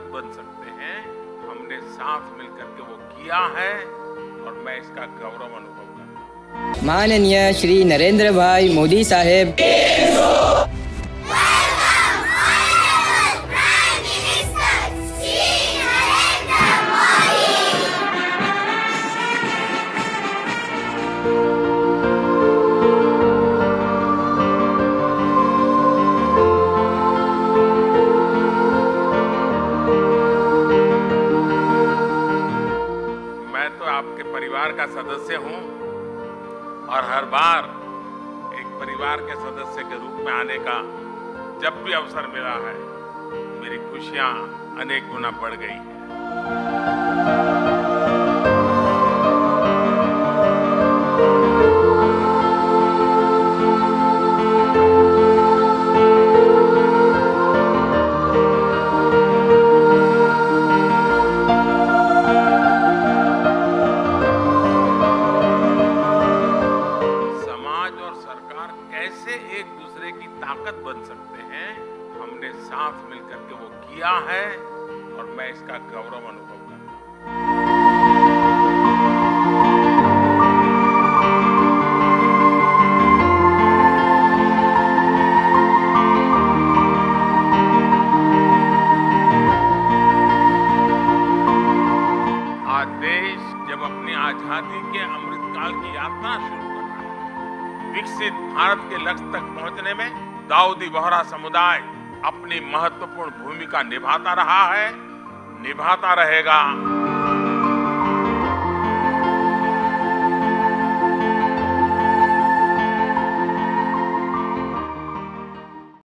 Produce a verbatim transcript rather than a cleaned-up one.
ताकत बन सकते हैं, हमने साथ मिलकर के वो किया है और मैं इसका गौरव अनुभव करता हूं। माननीय श्री नरेंद्र भाई मोदी साहेब मैं तो आपके परिवार का सदस्य हूं और हर बार एक परिवार के सदस्य के रूप में आने का जब भी अवसर मिला है, मेरी खुशियां अनेक गुना बढ़ गई हैं। कैसे एक दूसरे की ताकत बन सकते हैं, हमने साथ मिलकर के वो किया है और मैं इसका गौरव अनुभव करता हूं। आज देश जब अपनी आजादी के अमृतकाल की यात्रा शुरू कर रहा है, विकसित भारत के लक्ष्य तक पहुंचने में दाऊदी बोहरा समुदाय अपनी महत्वपूर्ण भूमिका निभाता रहा है, निभाता रहेगा।